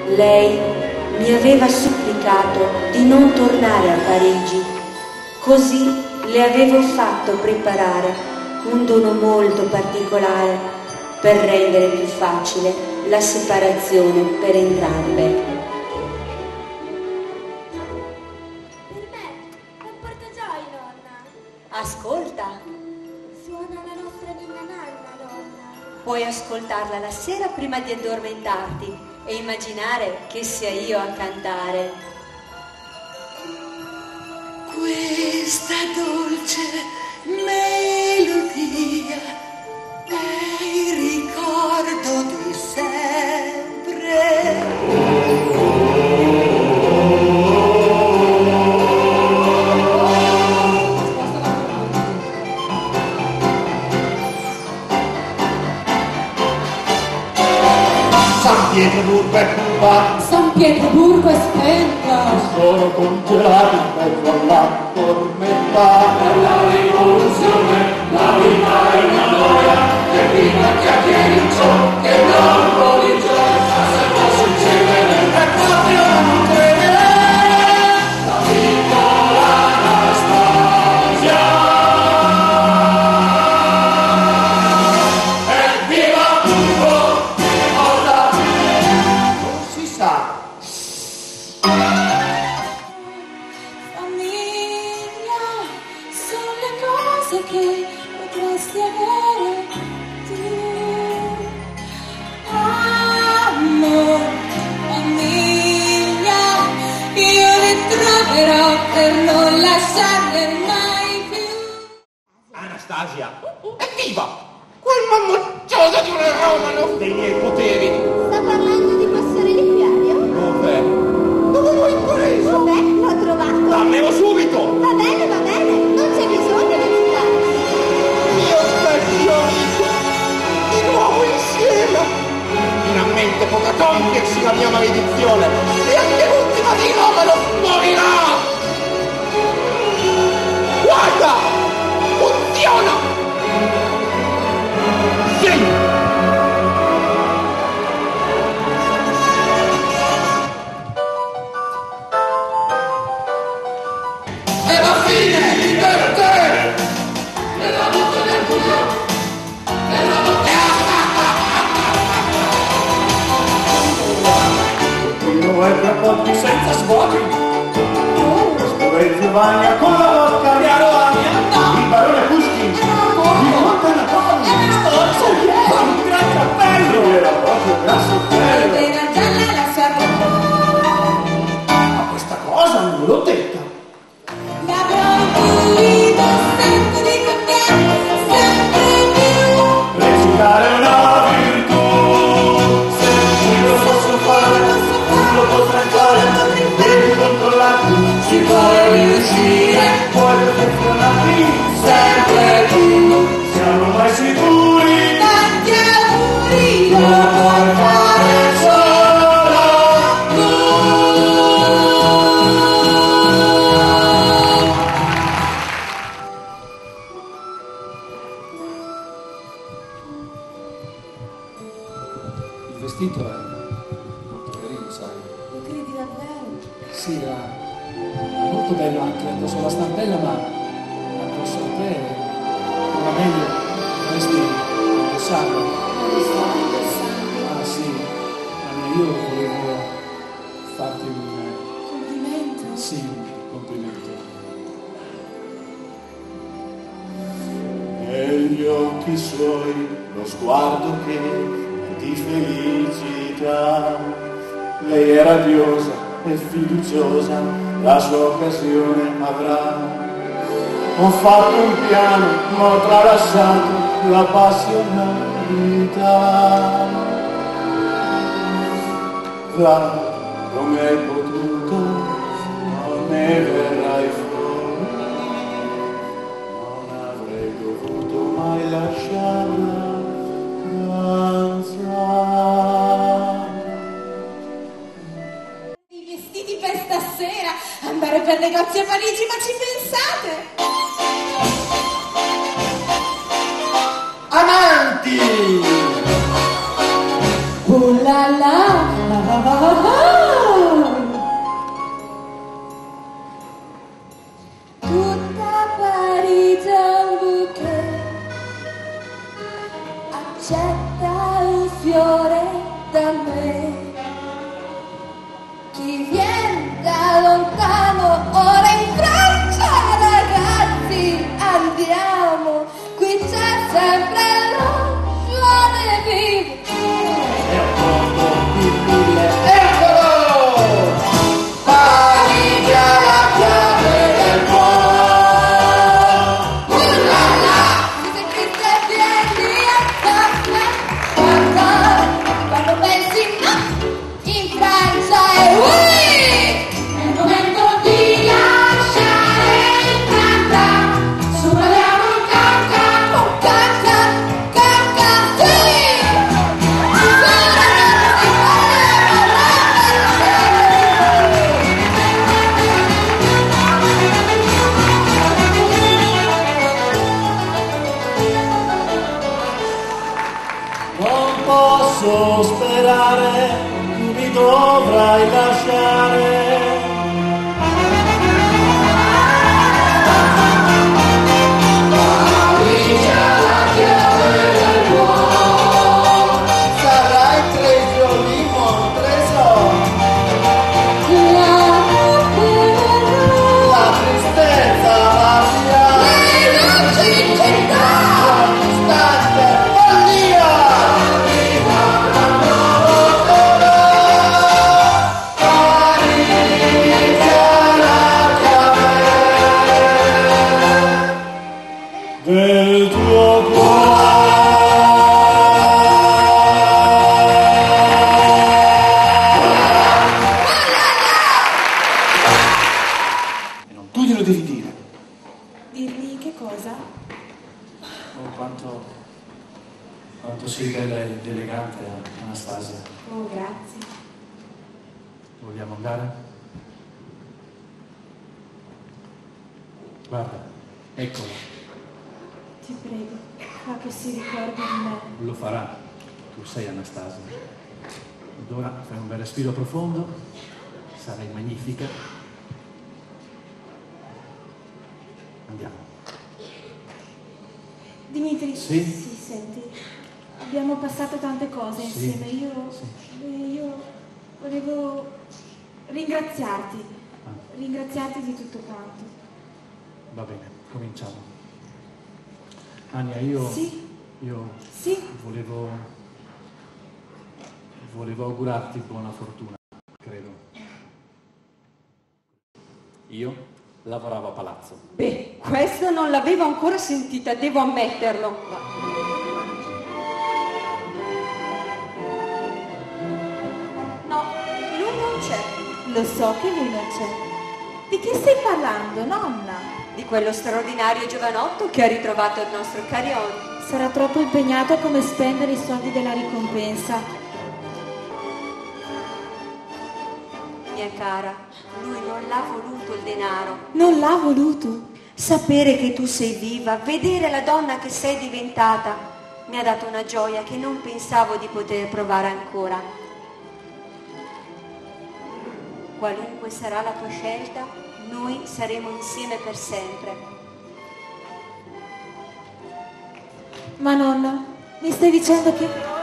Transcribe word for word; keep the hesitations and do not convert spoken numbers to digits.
Lei mi aveva supplicato di non tornare a Parigi, così le avevo fatto preparare un dono molto particolare per rendere più facile la separazione per entrambe. Per me, un portagioi, nonna. Ascolta, Suona la nostra ninna nanna, nonna. puoi ascoltarla la sera prima di addormentarti e immaginare che sia io a cantare. Questa dolce melodia è il ricordo di sempre. San Pietroburgo è Cuba, San Pietroburgo è spenta, sono congelato in mezzo alla tormenta. Per la rivoluzione la vita è una noia, che prima chiacchieri ciò che non può di gioia, se può succedere è proprio non credere. La piccola Anastasia è viva Cuba, ora non si sa. famiglia, sono le cose che potresti avere tu. Amor, famiglia, io li troverò per non lasciarle mai più. Anastasia è viva! Quel mammuccioso di un romano dei miei poteri! Sta parlando di questo reliquiario? Dov'è? Dove l'ho impreso? Vabbè, l'ho trovato. Dammelo subito! Va bene, va bene, non c'è bisogno di scusarsi. Mio vecchio amico! Di nuovo insieme! Finalmente potrà compiersi la mia maledizione! E anche l'ultima di Romano morirà! Guarda! Funziona! Sì! È la fine per te! Nella notte del buio! Nella notte... Continuo e tra pochi senza svuoti. Questo Ezio Vania con la vodka. Chiaro Vania? Il barone Pushkin. Il conte Napoli. Storzo Piero. Un gran cappello. Era proprio grasso bello. Era gialla la sua roba, Ma questa cosa non l'ho detta. l'avrò voluto sempre di cambiare, sempre più. Recitare è una virtù. Se io lo posso fare, non lo potrai fare. Devi controllarti. Si può riuscire. Puoi perfezionarti. Sempre più. Siamo mai sicuri. Tanti auguri, lo puoi fare Solo tu. Il vestito è molto carino, sai? Lo credi davvero? Sì, era molto bello anche addosso alla stampella, ma addosso a te era meglio dovresti indossarlo. Non sto pensando. Ah sì, ma io volevo farti un... Complimento. sì, un complimento. Negli occhi suoi lo sguardo che è di felicità. Lei è radiosa e fiduciosa, la sua occasione avrà. Ho fatto un piano, ma ho tralasciato la passionalità. Va, come hai potuto, non ne verrai fuori. Non avrei dovuto mai lasciarla danzare. I vestiti per stasera, andare per negozi a Parigi, ma ci pensate? Amanti! Oh la la, la la la la. aspetta un fiore da me. Chi viene da lontano, ora in Francia, ragazzi, andiamo, qui c'è sempre la joie de vivre. È un mondo di mille. Eccolo! Parigi ha la chiave del cuore. Uh la la, mi sentite pieni a farla, guarda, quando pensi no, in Francia è oui! È il momento di lasciare il Francia, su parliamo un cacca, un cacca, cacca, sì! Non posso sperare, tu mi dovrai lasciare. Sarai preso limon, preso. La tristezza lascia. Stante, follia. Parigi ha la chiave Del tuo cuore. E non tu glielo devi dire. Dirgli che cosa? Oh, quanto, quanto sei bella ed elegante, Anastasia. Oh, grazie. Vogliamo andare? Guarda, eccolo, Ti prego, fa che si ricordi di me. lo farà. Tu sei Anastasia. Ed ora fai un bel respiro profondo, sarai magnifica. Andiamo. Dimitri, Sì? senti, abbiamo passato tante cose Sì, insieme. Io, sì. eh, io volevo ringraziarti, Ah. ringraziarti di tutto quanto. Va bene, cominciamo. Ania, io, Sì? io Sì? volevo, volevo augurarti buona fortuna, credo. Io lavoravo a palazzo. Beh, questo non l'avevo ancora sentita, devo ammetterlo. No, lui non c'è. Lo so che lui non c'è. Di che stai parlando, nonna? Di quello straordinario giovanotto che ha ritrovato il nostro Carion. Sarà troppo impegnato a come spendere i soldi della ricompensa. Mia cara, lui non l'ha voluto il denaro. Non l'ha voluto. Sapere che tu sei viva, vedere la donna che sei diventata, mi ha dato una gioia che non pensavo di poter provare ancora. Qualunque sarà la tua scelta, noi saremo insieme per sempre. Ma nonna, mi stai dicendo che...